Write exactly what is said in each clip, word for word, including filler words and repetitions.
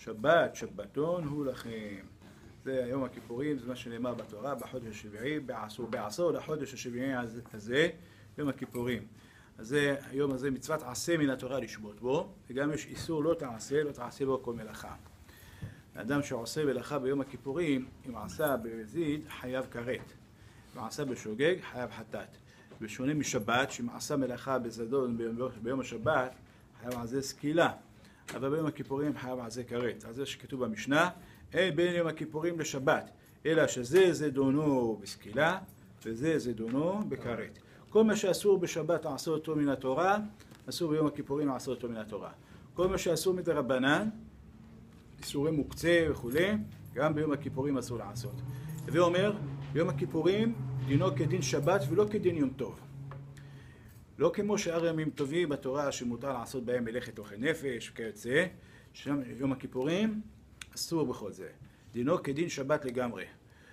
שבת, שבתון הוא לכם. זה יום הכיפורים, זה מה שנאמר בתורה, בחודש השביעי, בעשור, בעשור לחודש השביעי הזה, יום הכיפורים. אז זה, היום הזה מצוות עשה מן התורה לשבות בו, וגם יש איסור לא תעשה, לא תעשה בו כל מלאכה. האדם שעושה מלאכה ביום הכיפורים, אם עשה בזיד, חייב כרת. אם עשה בשוגג, חייב חטאת. בשונה משבת, שאם עשה מלאכה בזדון ביום השבת, חייב על זה סקילה. אבל ביום הכיפורים חייב על זה כרת. אז זה שכתוב במשנה, אין בין יום הכיפורים לשבת, אלא שזה זדונו בסקילה, וזה זדונו בכרת. כל מה שאסור בשבת לעשות אותו מן התורה, אסור ביום הכיפורים לעשות אותו מן התורה. כל מה שאסור מדרבנן, איסורי מוקצה וכו', גם ביום הכיפורים אסור לעשות. ואומר, ביום הכיפורים דינו כדין שבת ולא כדין יום טוב. לא כמו שאר ימים טובים בתורה שמותר לעשות בהם מלאכת אוכל נפש וכיוצא, שם יום הכיפורים אסור בכל זה. דינו כדין שבת לגמרי.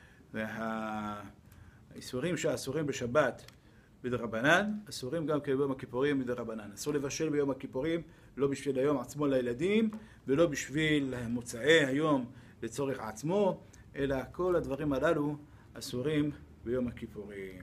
והאיסורים שאסורים בשבת בדרבנן, אסורים גם ביום הכיפורים בדרבנן. אסור לבשל ביום הכיפורים, לא בשביל היום עצמו לילדים, ולא בשביל מוצאי היום לצורך עצמו, אלא כל הדברים הללו אסורים ביום הכיפורים.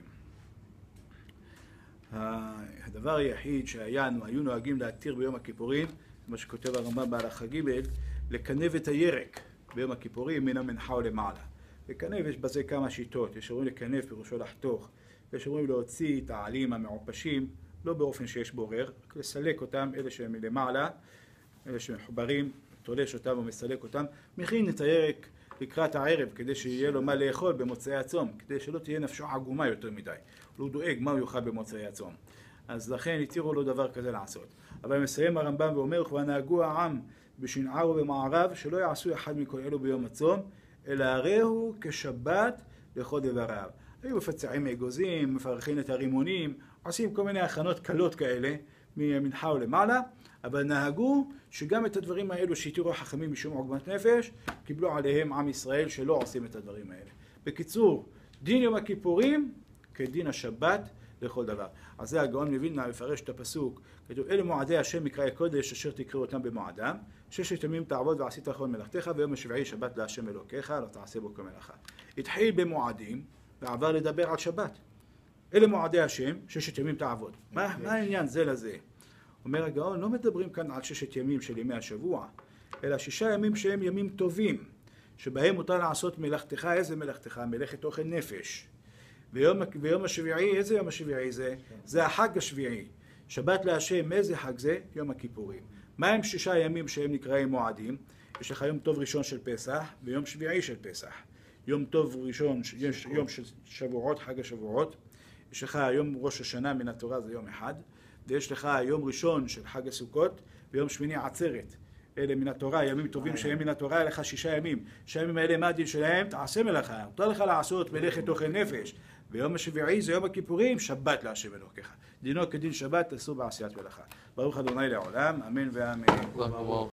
הדבר היחיד שהיינו, היו נוהגים להתיר ביום הכיפורים, מה שכותב הרמב"ם בהלכה ג', לקנב את הירק ביום הכיפורים מן המנחה או למעלה. לקנב יש בזה כמה שיטות, יש אומרים לקנב פירושו לחתוך, יש אומרים להוציא את העלים המעופשים, לא באופן שיש בורר, לסלק אותם, אלה שהם מלמעלה, אלה שמחוברים, תולש אותם ומסלק אותם, מכין את הירק לקראת הערב כדי שיהיה לו מה לאכול במוצאי הצום, כדי שלא תהיה נפשו עגומה יותר מדי. הוא דואג מה הוא יאכל במוצאי הצום. אז לכן התירו לו דבר כזה לעשות. אבל מסיים הרמב"ם ואומר, ונהגו העם בשנער ובמערב שלא יעשו אחד מכל אלו ביום הצום, אלא הרי הוא כשבת לכל דבריו. היו מפצעים אגוזים, מפרחים את הרימונים, עושים כל מיני הכנות קלות כאלה ממנחה ולמעלה, אבל נהגו שגם את הדברים האלו שהתירו החכמים משום עוגמת נפש, קיבלו עליהם עם ישראל שלא עושים את הדברים האלה. בקיצור, דין יום הכיפורים כדין השבת לכל דבר. אז זה הגאון מווילנה מפרש את הפסוק, כתוב, אלה מועדי השם מקראי קודש אשר תקראו אותם במועדם, ששת ימים תעבוד ועשית כל מלאכתך, ויום השביעי שבת להשם אלוקיך, לא תעשה בו כל מלאכה. התחיל במועדים ועבר לדבר על שבת. אלה מועדי השם, ששת ימים תעבוד. מה, מה העניין זה לזה? אומר הגאון, לא מדברים כאן על ששת ימים של ימי השבוע, אלא שישה ימים שהם ימים טובים, שבהם מותר לעשות מלאכתך. איזה מלאכתך? מלאכת אוכל נפש. ביום, ביום השביעי, איזה יום השביעי זה? זה החג השביעי. שבת להשם, איזה חג זה? יום הכיפורים. מה הם שישה ימים שהם נקראים מועדים? יש לך יום טוב ראשון של פסח ויום שביעי של פסח. יום טוב ראשון, יש יום של שבועות, חג השבועות. יש לך יום ראש השנה מן התורה, זה יום אחד. ויש לך יום ראשון של חג הסוכות ויום שמיני עצרת. אלה מן התורה, ימים טובים שהם מן התורה, לך שישה ימים. שהימים האלה, מה הדין שלהם? תעשה מלאכה. מותר לך לעשות מלאכת אוכל נפש. ויום השביעי זה יום הכיפורים, שבת להשם אלוקיך. דינו כדין שבת, אסור בעשיית מלאכה. ברוך ה' לעולם, אמן ואמן.